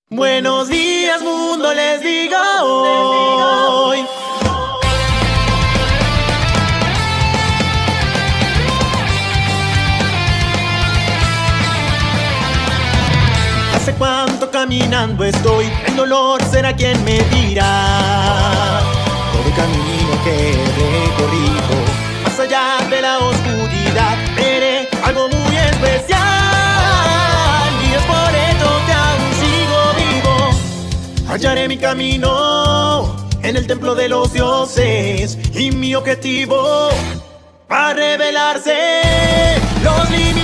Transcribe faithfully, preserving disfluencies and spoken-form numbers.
Buenos días, mundo, les digo hoy. Hace cuánto caminando estoy, el dolor será quien me dirá. Todo el camino que he recorrido, más allá de la oscuridad, veré algo muy especial. Y es por ello que aún sigo vivo. Hallaré mi camino en el templo de los dioses, y mi objetivo va a revelarse los límites.